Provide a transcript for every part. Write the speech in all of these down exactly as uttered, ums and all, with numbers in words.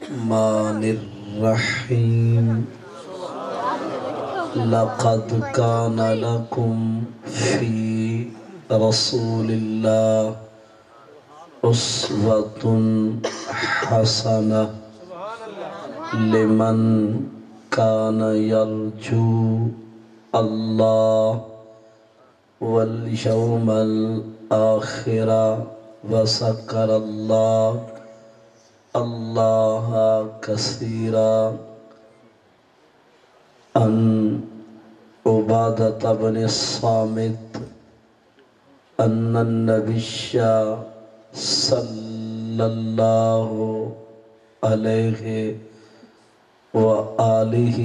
الرحمن الرحیم لقد كان لكم في رسول الله أسوة حسنة لمن كان يرجو الله واليوم الآخر وذكر الله اللہ کثیرا ان عبادۃ بن الصامت ان النبی صلی اللہ علیہ وآلہ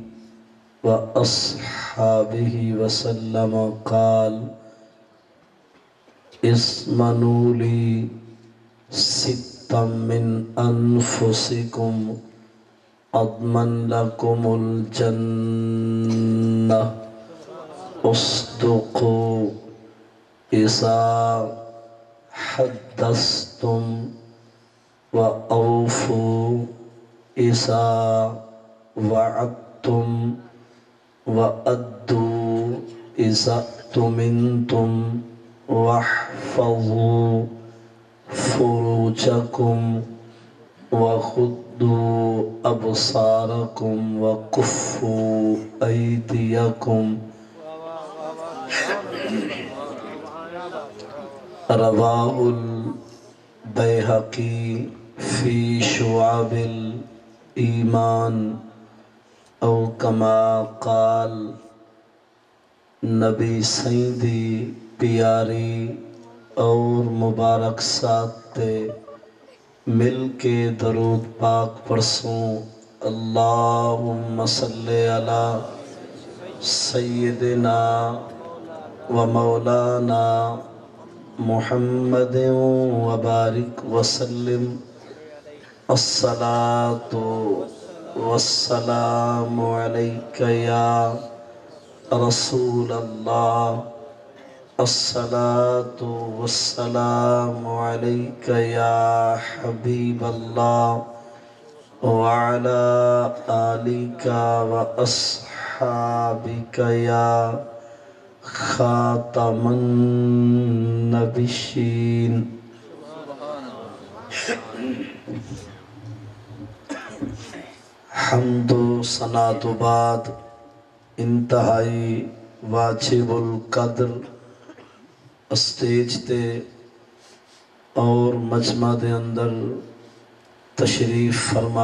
وأصحابہ وسلم قال اسمنوا لی ست من انفسکم اضمن لکم الجنہ اصدقوا اذا حدثتم واوفوا اذا وعدتم وادوا اذا اؤتمنتم واحفظوا فروجکم وغضوا ابصارکم وکفوا ایدیکم رواہ البیہقی فی شعب الایمان او کما قال نبی سیدی پیاری اور مبارک ساتھ تے مل کے درود پاک پرسوں اللہم صلی علی سیدنا و مولانا محمد وبارک وسلم الصلاة والسلام علیک یا رسول اللہ الصلاة والسلام عليك يا حبيب الله وعلى آلك وأصحابك يا خاتم النبيين حمد و ثنا تو بعد انتہائی واجب القدر اسٹیج تے اور مجمع دے اندر تشریف فرما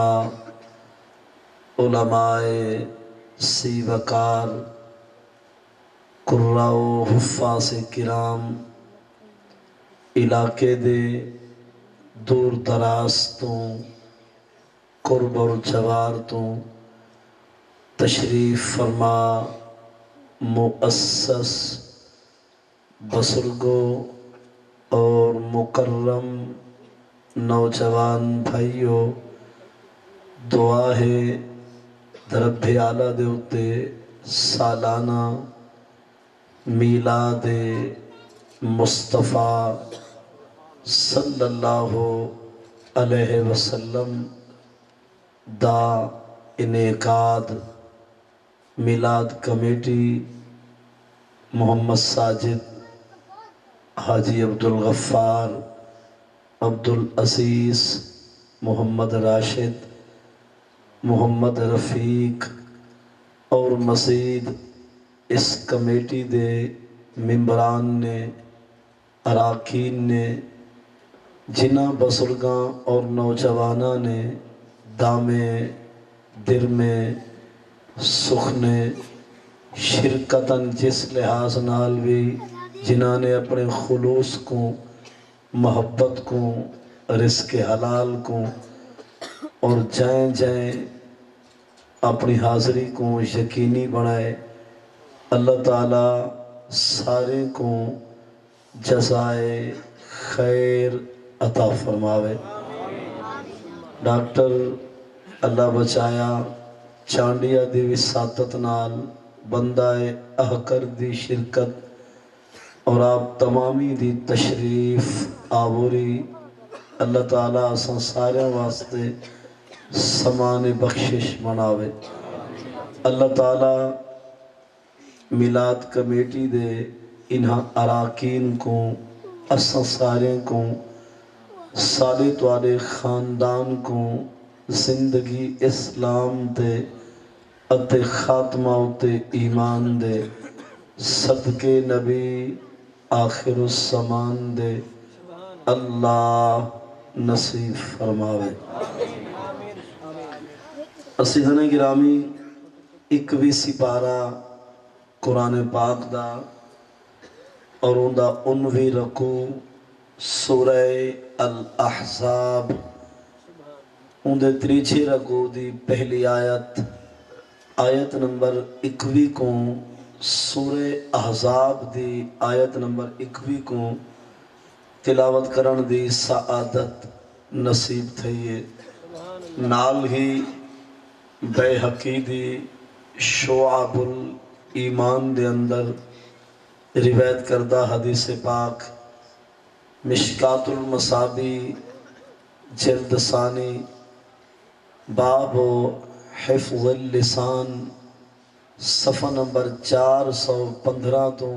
علماء سی وقار قراء و حفاظ کرام علاقے دے دور دراز تو قرب اور جوار تو تشریف فرما مؤسس بزرگوں اور مکرم نوجوان بھائیوں دعا ہے رب اعلیٰ دے اتے سالانہ میلاد مصطفیٰ صلی اللہ علیہ وسلم دا انعقاد میلاد کمیٹی محمد ساجد حاجی عبدالغفار عبدالعزیز محمد راشد محمد رفیق اور مزید اس کمیٹی دے ممبران نے اراکین نے جنہ بزرگاں اور نوجوانہ نے دامے در میں سخنے شرکتاً جس لحاظ نال بھی جنہاں نے اپنے خلوص کو محبت کو رزق حلال کو اور جائیں جائیں اپنی حاضری کو یقینی بنائے اللہ تعالیٰ سارے کو جزائے خیر عطا فرماوے۔ ڈاکٹر اللہ بچایا چانڈیا دی وساطت نال بندہ احکر دی شرکت اور آپ تمامی دی تشریف آوری اللہ تعالیٰ اساں سارے واسطے سمان بخشش مناوے۔ اللہ تعالیٰ میلاد کمیٹی دے انہاں اراکین کو اساں سارے کو سارے توارے خاندان کو زندگی اسلام دے اتے خاتمہ اتے ایمان دے صدقے نبی آخر الزمان دے اللہ نصیب فرماوے۔ عزیزان گرامی اکویں سپارہ قرآن پاک دا اور ان دا انوی رکو سورہ الاحزاب ان دے تریچے رکو دی پہلی آیت آیت نمبر اکوی کو سورہ احزاب دی آیت نمبر اکوی کو تلاوت کرن دی سعادت نصیب تھئیے۔ نال ہی بے حقی دی شعب الایمان دے اندر روایت کردہ حدیث پاک مشکات المصابی جلد ثانی باب حفظ اللسان صفحہ نمبر چار سو پندرہ تو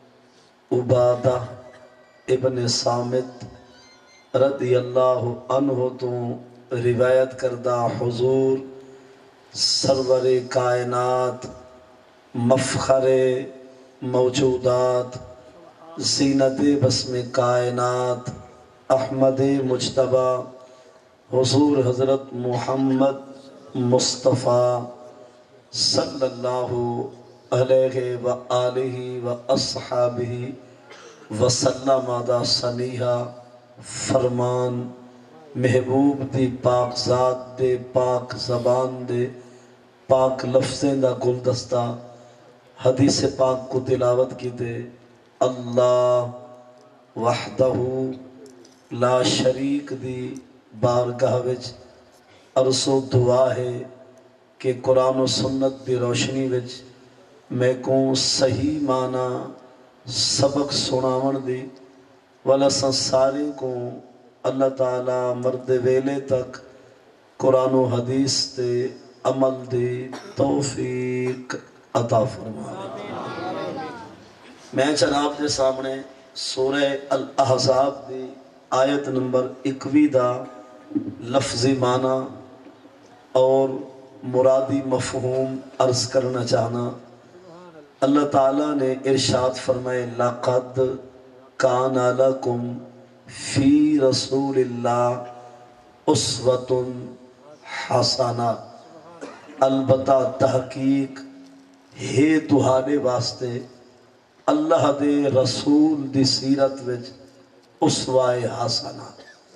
عبادہ ابن صامت رضی اللہ عنہ تو روایت کردہ حضور سرور کائنات مفخر موجودات زینت بسم کائنات احمد مجتبی حضور حضرت محمد مصطفیٰ صلی اللہ علیہ وآلہ واصحابہ وسلم دا سنیہا فرمان محبوب دی پاک ذات دے پاک زبان دے پاک لفظیں دا گلدستہ حدیث پاک کو تلاوت کی دے اللہ وحدہ لا شریک دی بارگاہ وچ عرض و دعا ہے کہ قرآن و سنت دی روشنی وچ میں کو صحیح معنی سبق سناون دی والا سنسارے کو اللہ تعالیٰ مرد ویلے تک قرآن و حدیث تے عمل دی توفیق عطا فرمائے۔ میں جناب دے سامنے سورہ الاحزاب دی آیت نمبر اکوی دا لفظی معنی اور مرادی مفہوم عرض کرنا چاہنا۔ اللہ تعالیٰ نے ارشاد فرمائے لَقَدْ كَانَ لَكُمْ فی رسول اللہ اسوۃ حسنہ، البتہ تحقیق ہے تہاڈے واسطے اللہ دے رسول دی سیرت وچ اسوہ حسنہ۔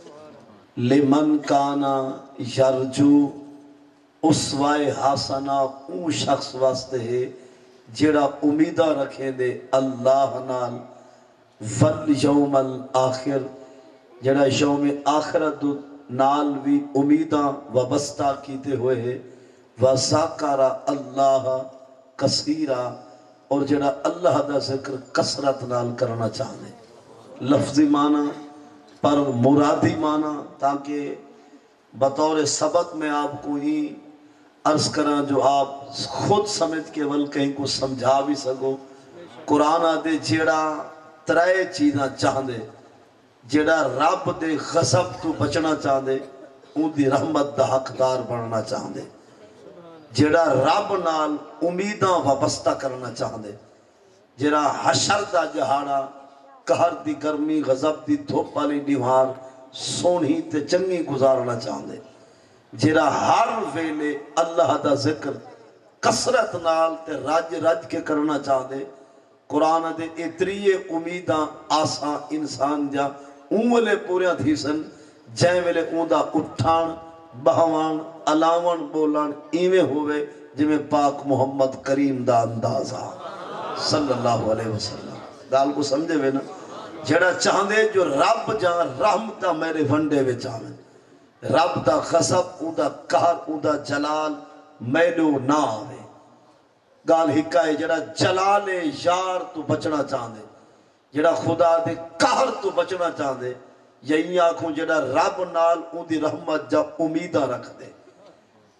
لمن کانا یرجو اسوہ حسنہ اون شخص واسطے ہے جڑا امیدہ رکھے دے اللہ نال والیوم الآخر، جڑا یوم آخرت نال بھی امیداں وابستہ کیتے ہوئے ہے، وَذَكَرَ اللَّهَ کثیرا، اور جڑا اللہ دا ذکر کثرت نال کرنا چاہتے۔ لفظی معنی پر مرادی معنی تاکہ بطور سبق میں آپ کو ہی عرض کرنا جو آپ خود سمجھ کے ول کہیں کو سمجھا بھی سکو۔ قرآن آدھے جڑا ترائے چیزاں چاہندے، جڑا رب دے غضب تو بچنا چاہندے، ان دی رحمت دا حقدار بننا چاہندے، جڑا رب نال امیداں وابستہ کرنا چاہندے، جڑا حشر دا جہاڑا قہر دی گرمی غضب دی دھوپ والی دیوار سونی تے چنگی گزارنا چاہندے، جڑا ہر ویلے اللہ دا ذکر کثرت نال تے رج رج کے کرنا چاہندے۔ قرآن دے اتریے امیداں آساں انسان جا اون ویلے پوریاں تھی سن جائیں ویلے اون دا اٹھان بہوان علاوان بولان ایویں ہوئے جمیں پاک محمد کریم دا اندازہ صلی اللہ علیہ وسلم۔ گال کو سمجھے وے نا، جڑا چاہندے جو رب جان رحمتہ میرے ونڈے وے چاہمیں، رب دا غضب اون دا قہر اون دا جلال میلو نہ آوے۔ گال ہکائے جڑا جلال یار تو بچنا چاہندے، جڑا خدا دے قہر تو بچنا چاہندے، یہی آنکھوں جڑا رب نال اون دی رحمت جا امیدہ رکھ دے،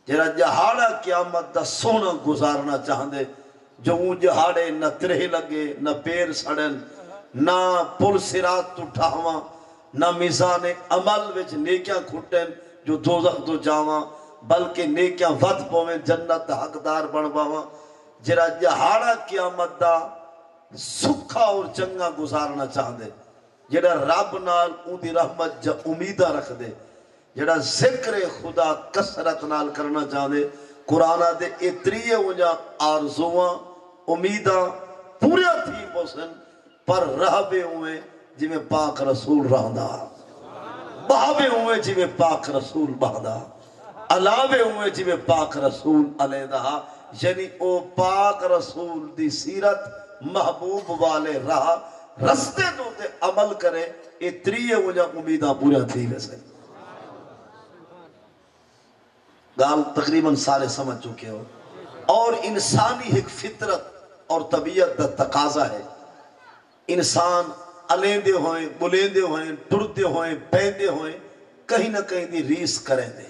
جڑا جہاڑا قیامت دا سونا گزارنا چاہندے، جو اون جہاڑے نہ ترہ لگے، نہ پیر سڑن، نہ پل صراط تو ٹھاواں، نہ میزان عمل وچ نیکیاں کھٹن جو دوزخ تو جاواں، بلکہ نیکیاں ود پویں جنت دا حقدار بن باواں۔ جڑا جہاڑا قیامت دا سکھا اور چنگا گزارنا چاہندے، جڑا رب نال اون دی رحمت جا امیدہ رکھ دے، جڑا ذکر خدا کثرت نال کرنا چاہندے، قرآن دے اتریے وجہ آرزواں امیداں پوریا تھی پوسن پر رہبے ہوئے جی میں پاک رسول رہندا، بہبے ہوئے جی میں پاک رسول بہدا، علاوے ہوئے جی میں پاک رسول علیدہ، یعنی او پاک رسول دی سیرت محبوب والے رہا رستے دو تے عمل کرے، اتریے وجہ امیداں پوریا تھی ویسے۔ گال تقریباً سارے سمجھ چکے ہو، اور انسانی ایک فطرت اور طبیعت دا تقاضا ہے، انسان علیندے ہوئیں، بلیندے ہوئیں، ٹردے ہوئیں، پیندے ہوئیں، کہیں نہ کہیں دی ریس کریں دے،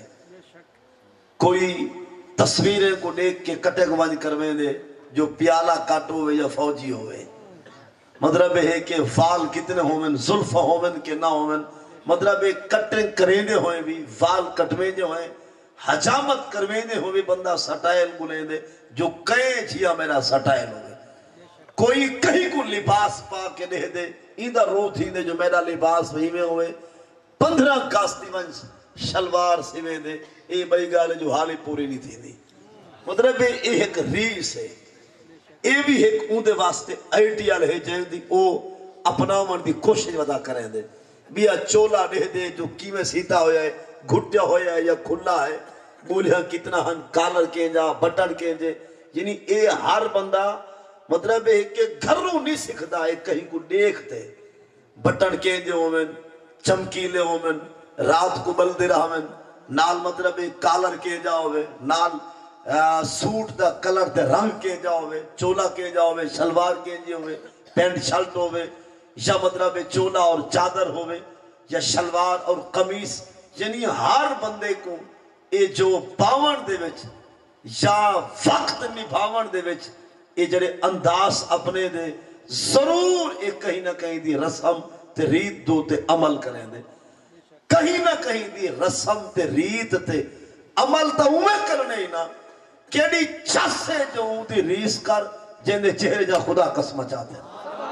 کوئی تصویریں کو دیکھ کے کٹے گوانج کرویں دے جو پیالہ کاٹو ہوئے یا فوجی ہوئے، مطلب ہے کہ وال کتنے ہوئیں، ظلف ہوئیں کہ نہ ہوئیں، مطلب ہے کٹیں کریندے ہوئیں بھی، وال کٹویں دے ہوئیں، حجامت کرویں دے ہوئے بندہ سٹائل بلیں دے جو کہیں جیا میرا سٹائل ہوئے، کوئی کہیں کو لباس پا کے دے دے ایدہ رو تھی دے جو میرا لباس وہی میں ہوئے، پندرہ کاستی منچ شلوار سویں دے، اے بھائی گالے جو حالی پوری نہیں تھی دی، مطلب ہے ایک ریس ہے، اے بھی ایک اوندے واسطے آئیڈیال ہے جائیں دی او اپنا من دی کوشش ودا کریں دے، بیا چولا دے دے جو کیمیں سیتا ہویا ہے، گھٹیا ہویا ہے یا کھلا ہے، بولیاں کتنا ہن کالر کے جا بٹن کے جے، یعنی اے ہر بندہ مطلب ہے کہ گھروں نہیں سکھدا ہے، کہیں کو دیکھتے بٹن کے جے ہومن، چمکیلے ہومن، رات کو بلدے رہمن، نال مطلب ہے کالر کے جا ہوئے، نال سوٹ دا کلر دے رنگ کے جا ہوئے، چولا کے جا ہوئے، شلوار کے جے ہوئے، پینٹ شلٹ ہوئے، یا مطلب ہے چولا اور چادر ہوئے، یا شلوار اور قمیص، یعنی ہر بندے کو اے جو پاون دے وچ یا وقت نبھاون دے وچ اے جڑے انداز اپنے دے ضرور ایک کہیں نہ کہیں دی رسم تے ریت دو تے عمل کریں دے، کہیں نہ کہیں دی رسم تے ریت تے عمل تا اوے کرنے ہی نا کیڑی چاسے جو دی ریس کر جن دے چہرے جا خدا قسمہ چاہتے ہیں،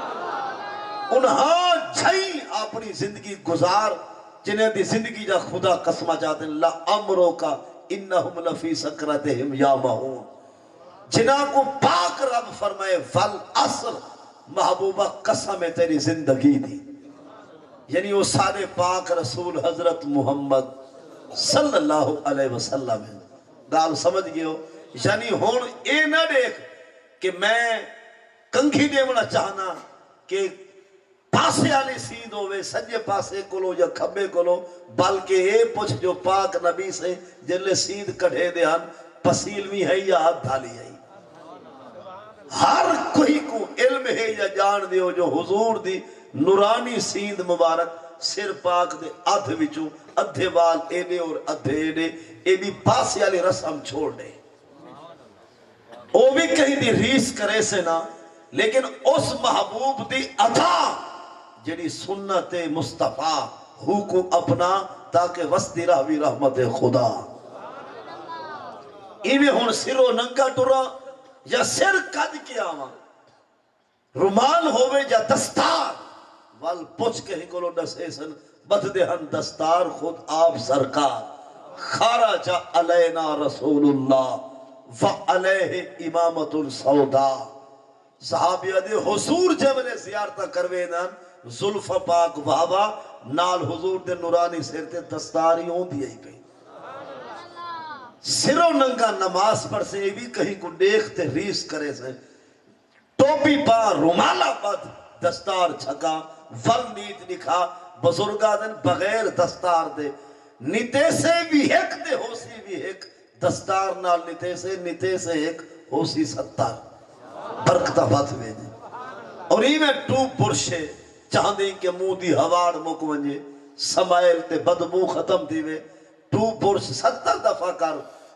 انہاں جھائی اپنی زندگی گزار جنہیں دی زندگی جا خدا قسمہ چاہتے ہیں، لا امرو کا انہم لفی سکرتہم یا مہون، جنہاں کو پاک رب فرمائے والعصر محبوبہ قسم ہے تیری زندگی دی، یعنی وہ سارے پاک رسول حضرت محمد صلی اللہ علیہ وسلم ہے، گال سمجھ گئے ہو، یعنی ہون اے نہ دیکھ کہ میں کنگھی دیونا چاہنا کہ پاسے آلی سید ہوئے سجے پاسے کلو یا کھبے کلو، بلکہ اے پوچھ جو پاک نبی سے جلے سید کڑھے دے ہن پسیلوی ہے یا ہاتھ دھالی ہے، ہر کوئی کو علم ہے یا جان دیو جو حضور دی نورانی سید مبارک سر پاک دے آدھ وچوں ادھے وال ایڈے اور ادھے ایڈے اے بھی پاسے آلی رسم چھوڑ دے، او بھی کہیں دی ریس کرے سے نا، لیکن اس محبوب دی عطا جڑی سنت مصطفیٰ ہو کو اپنا تاکہ وسطی رہوی رحمت خدا، ایویں ہون سرو ننگا ٹورا یا سر کج کے آواں، رومال ہوئے یا دستار وال پوچھ کے ہی کلو ڈسے سن بدھ دہن دستار خود آپ سرکار، خارج علینا رسول اللہ وعلیہ امامت السودا، صحابیہ دے حضور جب نے زیارتہ کروے نان ظلف پاک بابا نال حضور دے نورانی سرتے دستاری ہوں دی آئی پہ، سرو ننگا نماز پر سے بھی کہیں کو دیکھتے ریس کرے سے، ٹوپی پا رومالا پد دستار چھکا ول نیت لکھا بزرگا دن بغیر دستار دے، نیتے سے بھی ایک دے ہو سی بھی ایک دستار نال نیتے سے نیتے سے ایک ہو سی ستار برکتہ بات میں دے، اور ہی میں ٹو پرشے چاندی کے مو دی ہوار مکونجے سمائل تے بدبو ختم دیوے ٹو پرش ستر دفعہ کر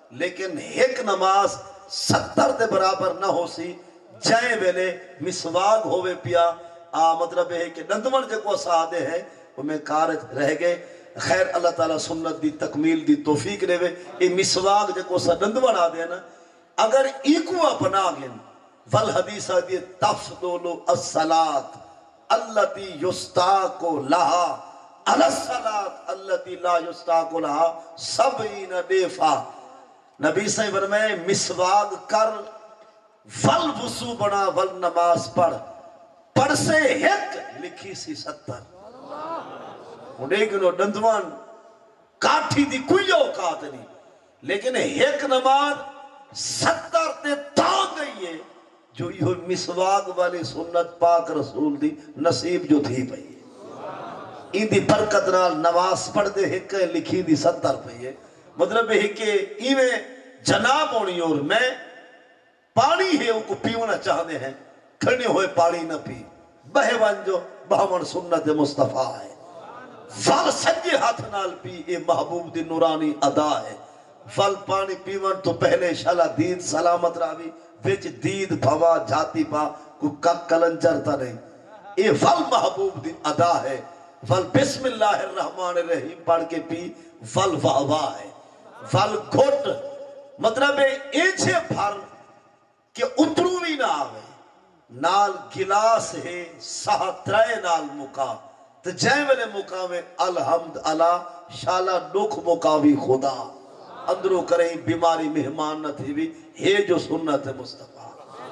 لیکن ایک نماز ستر دے برابر نہ ہو سی جائیں ویلے مسواگ ہوئے پیا آ مطلب ہے کہ دندمن جے کو سادے ہیں وہ میں کارج رہ گئے خیر اللہ تعالیٰ سنت دی تکمیل دی توفیق دے وے اے مسواگ جے کو سا دندمن آ دے نا اگر ایکو اپنا گئن والحدیث دی تفضل الصلاة اللتی یستاکو لہا علی الصلاة اللتی لا یستاکو لہا سبعین دیفا نبی صلی اللہ علیہ وسلم مسواگ کر ول وضو بنا ول نماز پڑھ پڑھ سے ایک لکھی سی ستر انہیں کنو ڈندوان کاٹھی دی کوئی اوقات نہیں لیکن ایک نماز ستر تے تا گئی ہے جو یہ مسواگ والی سنت پاک رسول دی نصیب جو تھی پئی ہے ان دی برکت نال نماز پڑھ دے ایک لکھی دی ستر پئی ہے مطلب ہے کہ ایویں جناب ہونی اور میں پانی ہے ان کو پیونا چاہتے ہیں کھڑنے ہوئے پانی نہ پی بہوان جو بہوان سنت مصطفیٰ ہے فال سجے ہاتھ نال پی اے محبوب دی نورانی ادا ہے فال پانی پیون تو پہلے شالا دید سلامت راوی وچ دید بھوا جاتی پا کوئی کک کلنجر تا نہیں اے فال محبوب دی ادا ہے فال بسم اللہ الرحمن الرحیم پڑھ کے پی فال وحوا ہے فال گھٹ مطلب ہے ایچے بھر کہ اتروی نہ آوے نال گلاس ہے سہ ترائے نال مکا تو جائیں والے مکا میں الحمد اللہ شالا نکھ مکاوی خدا اندروں کریں بیماری مہمان نہ تھی بھی ہے جو سنت مصطفیٰ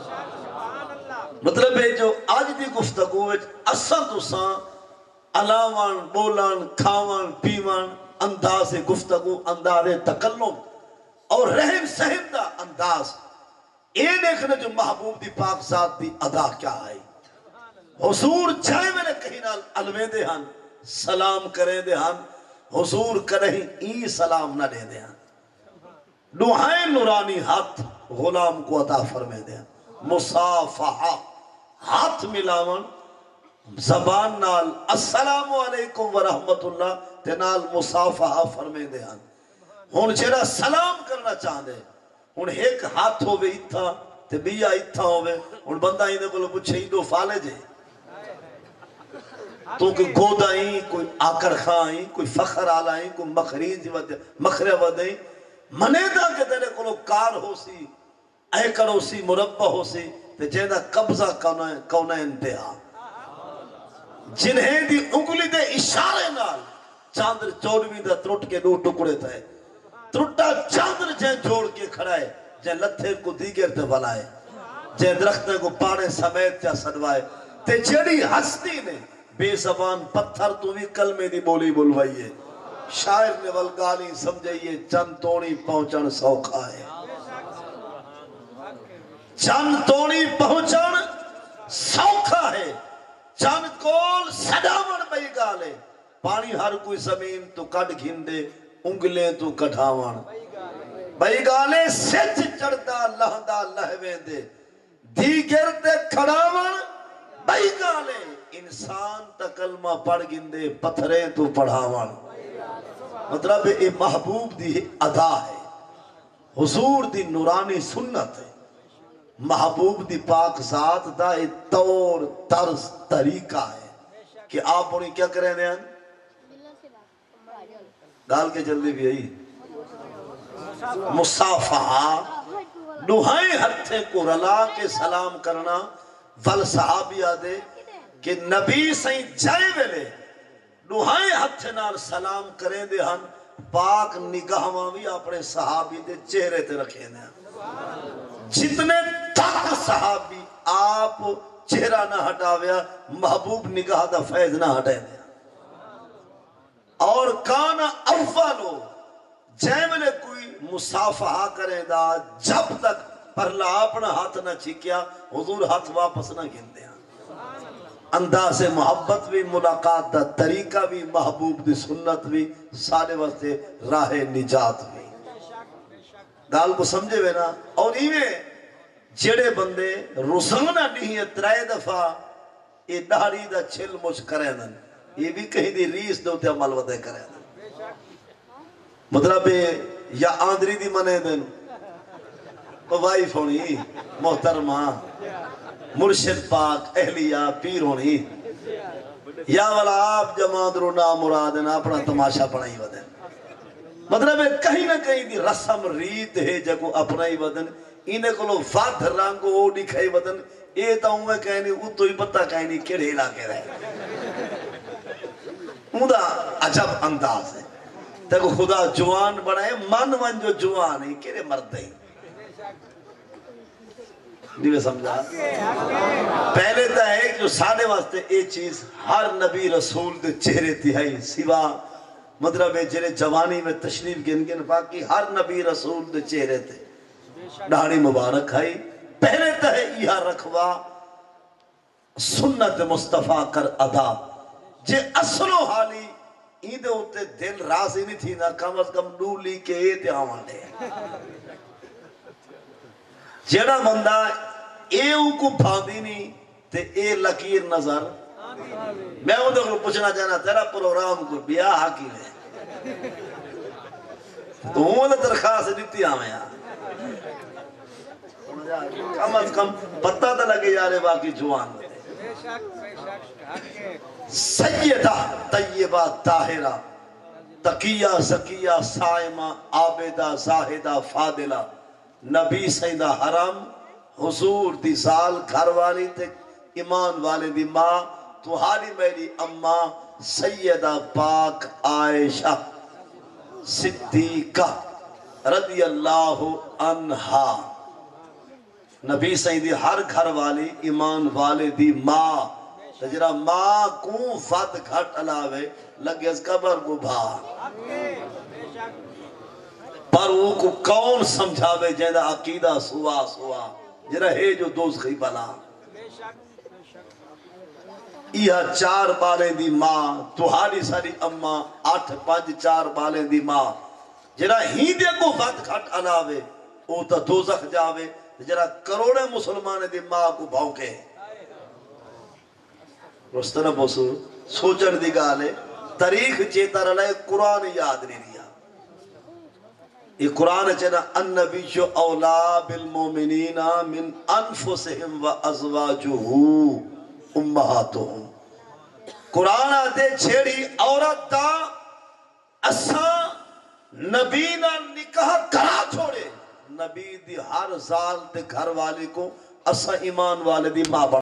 مطلب ہے جو آج دی گفتگو اصل تو ساں علاوان بولان کھاوان پیوان انداز گفتگو انداز تکلم اور رحم سہم دا انداز اے دیکھنا جو محبوب دی پاک ذات دی ادا کیا ہے حضور جائے میں نے کہیں نال علوے دے ہن سلام کریں دے ہن حضور کریں ای سلام نہ دے دے ہن دعائیں نورانی ہاتھ غلام کو عطا فرمے دے ہن مصافحہ ہاتھ ملاون زبان نال السلام علیکم ورحمت اللہ تے نال مصافحہ فرمے دے ہن ہن جڑا سلام کرنا چاہندے ہن ایک ہاتھ ہوئے اتھا تے بیا اتھا ہوئے ہن بندہ ہی نے کو پوچھے دو فالے جے تو کوئی گودائیں کوئی آکر خائیں کوئی فخر آلائیں کوئی مخریج مخرے ودائیں منے دا کہ تیرے کو کار ہو سی ایکڑ ہو سی مربع ہو سی تے جیدہ قبضہ کونا انتہا جنہیں دی انگلی دے اشارے نال چاندر چورویں دا ترٹ کے دو ٹکڑے تھے ترٹا چاندر جائیں جوڑ کے کھڑائے جائیں لتھے کو دیگر تے بلائے جائیں درختیں کو پانے سمیت چا صدوائے تے جڑی ہستی نے بے زبان پتھر تو بھی کلمے دی بولی بلوائیے شاعر نے والگالی سمجھئیے چند توڑی پہنچن سوکھا ہے چند توڑی پہنچن سوکھا ہے چند کول سداون بئی گالے پانی ہر کوئی زمین تو کٹ گھندے انگلیں تو کٹھاون بئی گالے سچ چڑھتا لہدہ لہویں دے دیگر تے کھڑاون بئی گالے انسان تا کلمہ پڑھ گندے پتھریں تو پڑھاون مطلب اے محبوب دی ادا ہے حضور دی نورانی سنت ہے محبوب دی پاک ذات دا اے طور طرز طریقہ ہے کہ آپ انہیں کیا کریں دیں گال کے جلدی بھی آئی مصافحہ نوہائیں ہتھے کو رلا کے سلام کرنا ول صحابی آدھے کہ نبی سائیں جائے ویلے نوہائیں ہتھے نال سلام کریں دے ہن پاک نگاہاں بھی اپنے صحابی دے چہرے تے رکھیں دے ہن جتنے تک صحابی آپ چہرہ نہ ہٹاویا محبوب نگاہ دا فیض نہ ہٹائیں دے اور کانا اولو جیملے کوئی مصافحہ کریں دا جب تک پرلا اپنا ہاتھ نہ چھکیا حضور ہاتھ واپس نہ گھن دیا انداز محبت بھی ملاقات دا طریقہ بھی محبوب دی سنت بھی سارے واسطے راہ نجات بھی گال کو سمجھے ہوئے نا اور ایویں جڑے بندے روزانہ نہیں ترائے دفعہ یہ داڑھی دا چھل مچ کرے دن یہ بھی کہیں دی ریس دو تے عمل ودے کرے دن مطلب یا آندری دی منے دن وہ وائف ہونی محترمہ مرشد پاک اہلیہ پیر ہونی یا والا آپ جماعت رو نام مرادن اپنا تماشا پڑھائی ودن مطلب ہے کہیں نہ کہیں دی رسم ریت ہے جگو اپنا ہی ودن انہیں کو لوگ فات رنگو او دکھائی ودن اے تا ہوں میں کہنی او تو ہی پتہ کہنی کیڑے علاقے رہے اوندا عجب انداز ہے تاکہ خدا جوان بنائے من من جو جوان ہے کیڑے مرد ہیں نہیں سمجھا پہلے تا ہے کہ جو ساڑھے واسطے اے چیز ہر نبی رسول دے چہرے تہائی سوا مطلب ہے جنہیں جوانی میں تشریف گن گن باقی ہر نبی رسول دے چہرے تھے ڈھاڑی مبارک ہے پہلے تا ہے یہ رکھوا سنت مصطفیٰ کر ادا جے اصل و حالی ایندے ہوتے دل راضی نہیں تھی نا کم از کم ڈولی کے ایتے آوان دے جیڑا بندہ اے او کو بھاندی نہیں تے اے لکیر نظر میں ہوں دے کو پوچھنا چاہنا تیرا پروگرام کو بیاہ حاکی ہے تو ہوں نے درخواست دیتی آمیں کم از کم پتہ تا لگے جارے باقی جوان سیدہ طیبہ طاہرہ تقیہ زکیہ سائمہ عابدہ زاہدہ فاضلہ نبی سیدہ حرم حضور دی سال گھر والی تے ایمان والے دی ماں تو حالی میری اماں سیدہ پاک عائشہ صدیقہ رضی اللہ عنہا نبی سیدی ہر گھر والی ایمان والے دی ماں تجرہ ماں کون فت گھٹ علاوے لگے اس قبر کو بھا پر وہ کو کون سمجھاوے جیدہ عقیدہ سوا سوا جرہ ہے جو دوزخی بلا یہ چار بالیں دی ماں توہاری ساری اماں آٹھ پانچ چار بالیں دی ماں جرہ ہی دے کو فت گھٹ علاوے او تا دوزخ جاوے جرہ کروڑے مسلمان دی ماں کو بھونکے رستنہ بوسو سوچن دی گالے تاریخ چیتا رلائے قرآن یاد نہیں لیا یہ قرآن چینا النبی اولا بالمومنین من انفسہم و ازواجہو امہاتہم قرآن آتے چھیڑی عورت دا اساں نبی نہ نکاح کرا چھوڑے نبی دی ہر سال تے گھر والے کو اساں ایمان والے دی ماں بڑھ